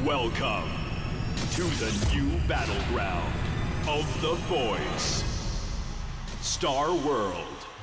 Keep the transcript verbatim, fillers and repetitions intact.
Welcome to the new battleground of the voice, Star World.